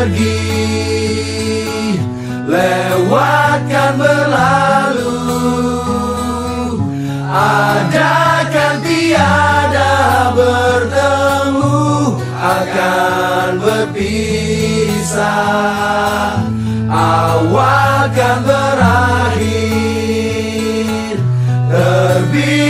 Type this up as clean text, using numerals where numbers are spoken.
pergi, lewatkan berlalu, adakan tiada bertemu, akan berpisah, awal kan berakhir, terbit